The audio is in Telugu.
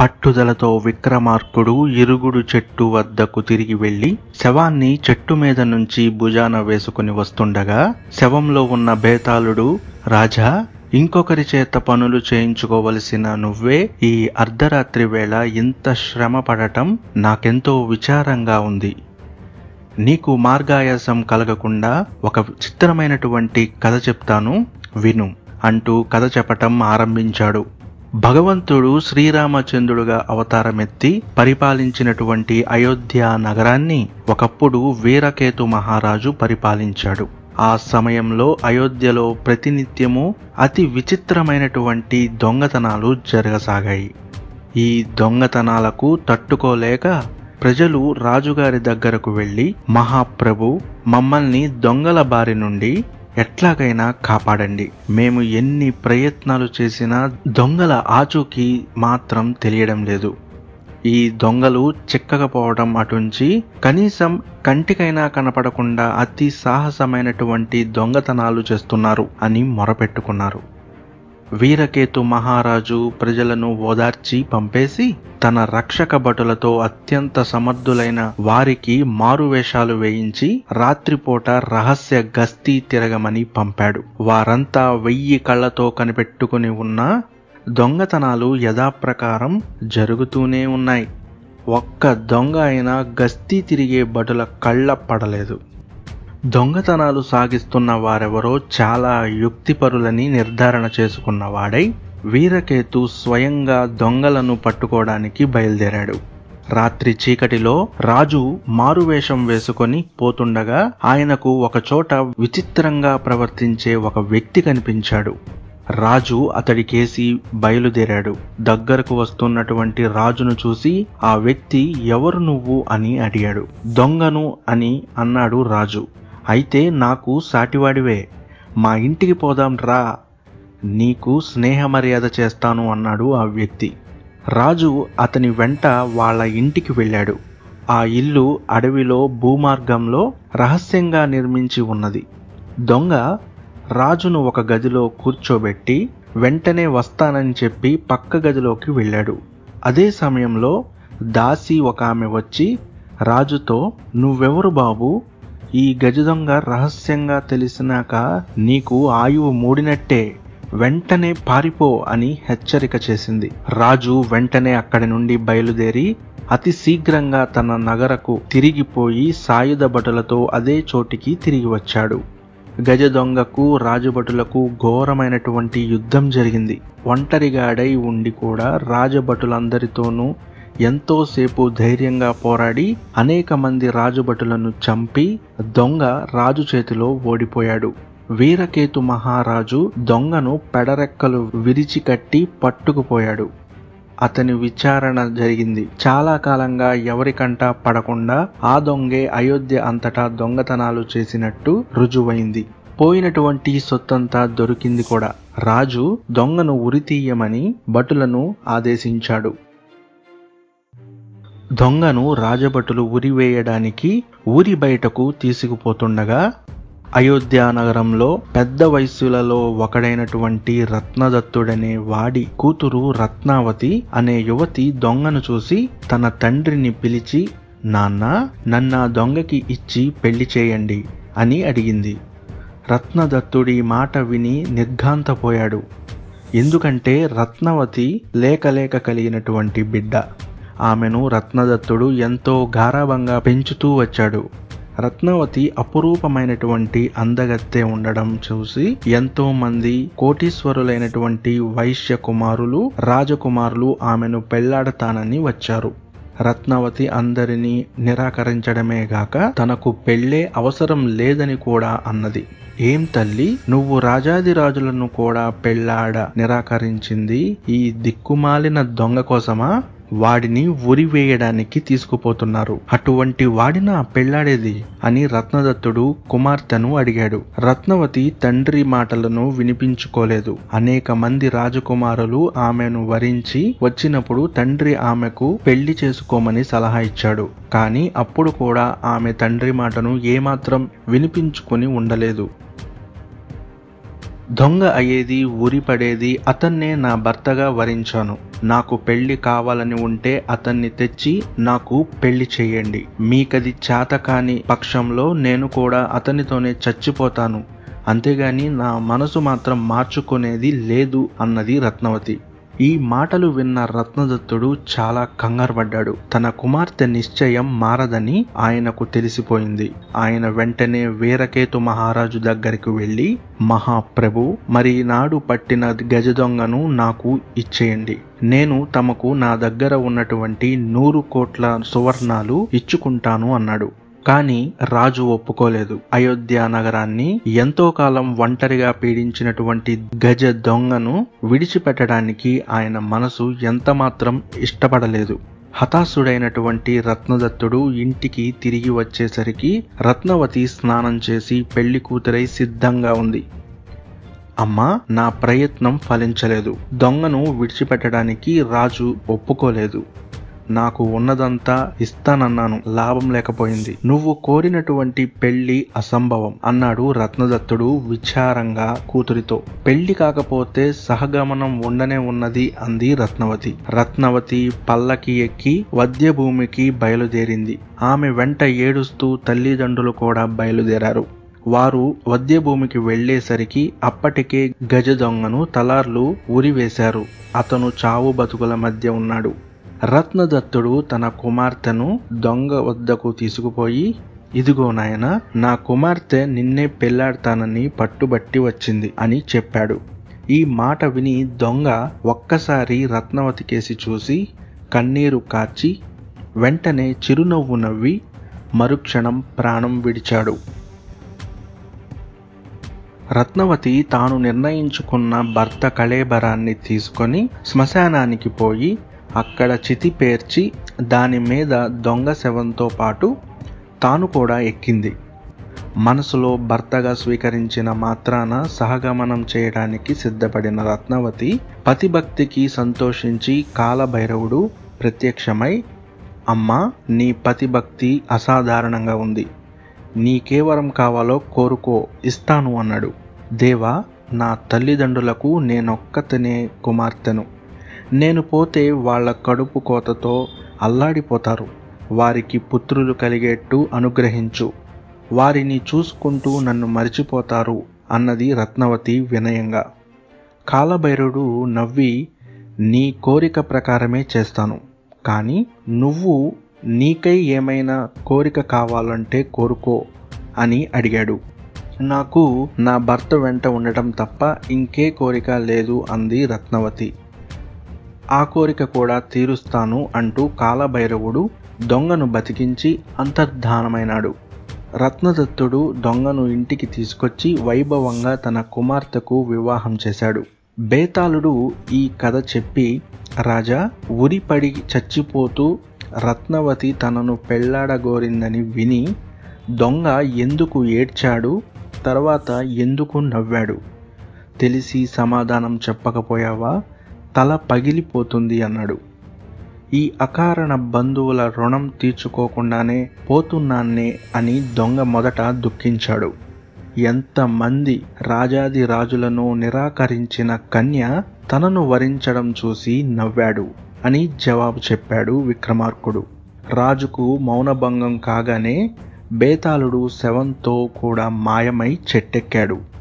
పట్టుదలతో విక్రమార్కుడు ఇరుగుడు చెట్టు వద్దకు తిరిగి వెళ్లి శవాన్ని చెట్టు మీద నుంచి భుజాన వేసుకుని వస్తుండగా శవంలో ఉన్న బేతాళుడు, రాజా, ఇంకొకరి చేత పనులు చేయించుకోవలసిన నువ్వే ఈ అర్ధరాత్రి వేళ ఇంత శ్రమ పడటం నాకెంతో విచారంగా ఉంది. నీకు మార్గాయాసం కలగకుండా ఒక చిత్రమైనటువంటి కథ చెప్తాను, విను అంటూ కథ చెప్పటం ఆరంభించాడు. భగవంతుడు శ్రీరామచంద్రుడుగా అవతారమెత్తి పరిపాలించినటువంటి అయోధ్య నగరాన్ని ఒకప్పుడు వీరకేతు మహారాజు పరిపాలించాడు. ఆ సమయంలో అయోధ్యలో ప్రతినిత్యము అతి విచిత్రమైనటువంటి దొంగతనాలు జరగసాగాయి. ఈ దొంగతనాలకు తట్టుకోలేక ప్రజలు రాజుగారి దగ్గరకు వెళ్లి, మహాప్రభు, మమ్మల్ని దొంగల బారి నుండి ఎట్లాగైనా కాపాడండి. మేము ఎన్ని ప్రయత్నాలు చేసినా దొంగల ఆచూకీ మాత్రం తెలియడం లేదు. ఈ దొంగలు చిక్కకపోవడం అటుంచి కనీసం కంటికైనా కనపడకుండా అతి సాహసమైనటువంటి దొంగతనాలు చేస్తున్నారు అని మొరపెట్టుకున్నారు. వీరకేతు మహారాజు ప్రజలను ఓదార్చి పంపేసి తన రక్షక భటులతో అత్యంత సమర్థులైన వారికి మారువేషాలు వేయించి రాత్రిపూట రహస్య గస్తీ తిరగమని పంపాడు. వారంతా 1000 కళ్లతో కనిపెట్టుకుని ఉన్న దొంగతనాలు యథాప్రకారం జరుగుతూనే ఉన్నాయి. ఒక్క దొంగ అయినా గస్తీ తిరిగే భటుల కళ్ళ పడలేదు. దొంగతనాలు సాగిస్తున్న వారెవరో చాలా యుక్తిపరులని నిర్ధారణ చేసుకున్నవాడై వీరకేతు స్వయంగా దొంగలను పట్టుకోవడానికి బయలుదేరాడు. రాత్రి చీకటిలో రాజు మారువేషం వేసుకొని పోతుండగా ఆయనకు ఒకచోట విచిత్రంగా ప్రవర్తించే ఒక వ్యక్తి కనిపించాడు. రాజు అతడికేసి బయలుదేరాడు. దగ్గరకు వస్తున్నటువంటి రాజును చూసి ఆ వ్యక్తి, ఎవరు నువ్వు అని అడిగాడు. దొంగను అని అన్నాడు రాజు. అయితే నాకు సాటివాడివే, మా ఇంటికి పోదాం రా, నీకు స్నేహ మర్యాద చేస్తాను అన్నాడు ఆ వ్యక్తి. రాజు అతని వెంట వాళ్ళ ఇంటికి వెళ్ళాడు. ఆ ఇల్లు అడవిలో భూమార్గంలో రహస్యంగా నిర్మించి ఉన్నది. దొంగ రాజును ఒక గదిలో కూర్చోబెట్టి వెంటనే వస్తానని చెప్పి పక్క గదిలోకి వెళ్ళాడు. అదే సమయంలో దాసి ఒక ఆమె వచ్చి రాజుతో, నువ్వెవరు బాబు? ఈ గజ దొంగ రహస్యంగా తెలిసినాక నీకు ఆయువు మూడినట్టే, వెంటనే పారిపో అని హెచ్చరిక చేసింది. రాజు వెంటనే అక్కడి నుండి బయలుదేరి అతి శీఘ్రంగా తన నగరకు తిరిగిపోయి సాయుధ భటులతో అదే చోటికి తిరిగి వచ్చాడు. గజ దొంగకు రాజభటులకు ఘోరమైనటువంటి యుద్ధం జరిగింది. ఒంటరిగాడై ఉండి కూడా రాజభటులందరితోనూ ఎంతోసేపు ధైర్యంగా పోరాడి అనేక మంది రాజభటులను చంపి దొంగ రాజు చేతిలో ఓడిపోయాడు. వీరకేతు మహారాజు దొంగను పెడరెక్కలు విరిచి కట్టి పట్టుకుపోయాడు. అతని విచారణ జరిగింది. చాలా కాలంగా ఎవరికంటా పడకుండా ఆ దొంగే అయోధ్య అంతటా దొంగతనాలు చేసినట్టు రుజువైంది. పోయినటువంటి సొత్తంతా దొరికింది కూడా. రాజు దొంగను ఉరితీయమని భటులను ఆదేశించాడు. దొంగను రాజభటులు ఉరివేయడానికి ఊరి బయటకు తీసుకుపోతుండగా అయోధ్య నగరంలో పెద్ద వయస్సులలో ఒకడైనటువంటి రత్నదత్తుడనే వాడి కూతురు రత్నావతి అనే యువతి దొంగను చూసి తన తండ్రిని పిలిచి, నాన్న, నన్ను ఆ దొంగకి ఇచ్చి పెళ్లి చేయండి అని అడిగింది. రత్నదత్తుడి మాట విని నిర్ఘాంతపోయాడు. ఎందుకంటే రత్నావతి లేక కలిగినటువంటి బిడ్డ. ఆమెను రత్నదత్తుడు ఎంతో గారాబంగా పెంచుతూ వచ్చాడు. రత్నావతి అపురూపమైనటువంటి అందగత్తె ఉండడం చూసి ఎంతో మంది కోటీశ్వరులైనటువంటి వైశ్య కుమారులు, రాజకుమారులు ఆమెను పెళ్లాడతానని వచ్చారు. రత్నావతి అందరినీ నిరాకరించడమే గాక తనకు పెళ్లే అవసరం లేదని కూడా అన్నది. ఏం తల్లి, నువ్వు రాజాదిరాజులను కూడా పెళ్లాడ నిరాకరించింది ఈ దిక్కుమాలిన దొంగ కోసమా? వాడిని ఉరివేయడానికి తీసుకుపోతున్నారు. అటువంటి వాడినా పెళ్లాడేది అని రత్నదత్తుడు కుమార్తెను అడిగాడు. రత్నావతి తండ్రి మాటలను వినిపించుకోలేదు. అనేక మంది రాజకుమారులు ఆమెను వరించి వచ్చినప్పుడు తండ్రి ఆమెకు పెళ్లి చేసుకోమని సలహా ఇచ్చాడు. కానీ అప్పుడు కూడా ఆమె తండ్రి మాటను ఏమాత్రం వినిపించుకొని ఉండలేదు. దొంగ అయ్యేది, ఊరిపడేది అతన్నే నా భర్తగా వరించాను. నాకు పెళ్లి కావాలని ఉంటే అతన్ని తెచ్చి నాకు పెళ్లి చెయ్యండి. మీకది చేతకాని పక్షంలో నేను కూడా అతనితోనే చచ్చిపోతాను. అంతేగాని నా మనసు మాత్రం మార్చుకునేది లేదు అన్నది రత్నవతి. ఈ మాటలు విన్న రత్నదత్తుడు చాలా కంగారుపడ్డాడు. తన కుమార్తె నిశ్చయం మారదని ఆయనకు తెలిసిపోయింది. ఆయన వెంటనే వీరకేతు మహారాజు దగ్గరికి వెళ్ళి, మహాప్రభు, మరి నాడు పట్టిన గజ దొంగను నాకు ఇచ్చేయండి. నేను తమకు నా దగ్గర ఉన్నటువంటి 100 కోట్ల సువర్ణాలు ఇచ్చుకుంటాను అన్నాడు. కానీ రాజు ఒప్పుకోలేదు. అయోధ్య నగరాన్ని ఎంతో కాలం ఒంటరిగా పీడించినటువంటి గజ దొంగను విడిచిపెట్టడానికి ఆయన మనసు ఎంతమాత్రం ఇష్టపడలేదు. హతాశుడైనటువంటి రత్నదత్తుడు ఇంటికి తిరిగి వచ్చేసరికి రత్నవతి స్నానం చేసి పెళ్లి కూతురై సిద్ధంగా ఉంది. అమ్మా, నా ప్రయత్నం ఫలించలేదు. దొంగను విడిచిపెట్టడానికి రాజు ఒప్పుకోలేదు. నాకు ఉన్నదంతా ఇస్తానన్నాను, లాభం లేకపోయింది. నువ్వు కోరినటువంటి పెళ్లి అసంభవం అన్నాడు రత్నదత్తుడు విచారంగా కూతురితో. పెళ్లి కాకపోతే సహగమనం ఉండనే ఉన్నది అంది రత్నవతి. రత్నవతి పల్లకి ఎక్కి వద్యభూమికి బయలుదేరింది. ఆమె వెంట ఏడుస్తూ తల్లిదండ్రులు కూడా బయలుదేరారు. వారు వద్యభూమికి వెళ్లేసరికి అప్పటికే గజ దొంగను తలార్లు ఉరివేశారు. అతను చావు బతుకుల మధ్య ఉన్నాడు. రత్నదత్తుడు తన కుమార్తెను దొంగ వద్దకు తీసుకుపోయి, ఇదిగో నాయనా, నా కుమార్తె నిన్నే పెళ్లాడతానని పట్టుబట్టి వచ్చింది అని చెప్పాడు. ఈ మాట విని దొంగ ఒక్కసారి రత్నవతి కేసి చూసి కన్నీరు కార్చి వెంటనే చిరునవ్వు నవ్వి మరుక్షణం ప్రాణం విడిచాడు. రత్నవతి తాను నిర్ణయించుకున్న భర్త కళేబరాన్ని తీసుకొని శ్మశానానికి పోయి అక్కడ చితి పేర్చి దాని మీద దొంగ శవంతో పాటు తాను కూడా ఎక్కింది. మనసులో భర్తగా స్వీకరించిన మాత్రాన సహగమనం చేయడానికి సిద్ధపడిన రత్నవతి పతిభక్తికి సంతోషించి కాలభైరవుడు ప్రత్యక్షమై, అమ్మా, నీ పతిభక్తి అసాధారణంగా ఉంది. నీకేవరం కావాలో కోరుకో, ఇస్తాను అన్నాడు. దేవా, నా తల్లిదండ్రులకు నేనొక్కతనే కుమార్తెను. నేను పోతే వాళ్ళ కడుపు కోతతో అల్లాడిపోతారు. వారికి పుత్రులు కలిగేట్టు అనుగ్రహించు. వారిని చూసుకుంటూ నన్ను మరిచిపోతారు అన్నది రత్నవతి వినయంగా. కాలభైరుడు నవ్వి, నీ కోరిక ప్రకారమే చేస్తాను. కానీ నువ్వు నీకై ఏమైనా కోరిక కావాలంటే కోరుకో అని అడిగాడు. నాకు నా భర్త వెంట ఉండటం తప్ప ఇంకే కోరిక లేదు అంది రత్నవతి. ఆ కోరిక కూడా తీరుస్తాను అంటూ కాలభైరవుడు దొంగను బతికించి అంతర్ధానమైనాడు. రత్నదత్తుడు దొంగను ఇంటికి తీసుకొచ్చి వైభవంగా తన కుమార్తెకు వివాహం చేశాడు. బేతాళుడు ఈ కథ చెప్పి, రాజా, ఉరిపడి చచ్చిపోతూ రత్నవతి తనను పెళ్లాడగోరిందని విని దొంగ ఎందుకు ఏడ్చాడు, తర్వాత ఎందుకు నవ్వాడు, తెలిసి సమాధానం చెప్పకపోయావా, తల పగిలిపోతుంది అన్నాడు. ఈ అకారణ బంధువుల రుణం తీర్చుకోకుండానే పోతున్నానే అని దొంగ మొదట దుఃఖించాడు. ఎంతమంది రాజాది రాజులను నిరాకరించిన కన్య తనను వరించడం చూసి నవ్వాడు అని జవాబు చెప్పాడు విక్రమార్కుడు. రాజుకు మౌనభంగం కాగానే బేతాళుడు శవంతో కూడా మాయమై చెట్టెక్కాడు.